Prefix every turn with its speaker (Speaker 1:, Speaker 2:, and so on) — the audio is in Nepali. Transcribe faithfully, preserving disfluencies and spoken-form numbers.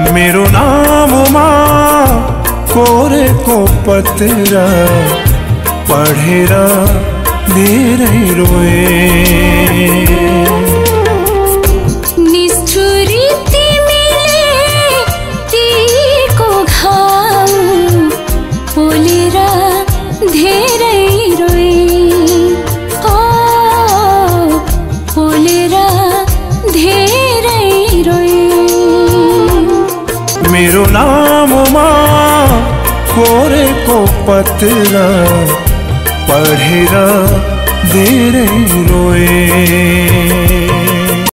Speaker 1: मेरो नाम माँ कोरे को पतरा पढ़ेर धेरै रोए।
Speaker 2: निष्ठुरी तिमीले तीको घाउ पोलेर धेरै रोए। ओ पोलेर धेरै रोए।
Speaker 1: मेरो नाम माँ कोरे को पतरा पढ़ेर धेरै रोए।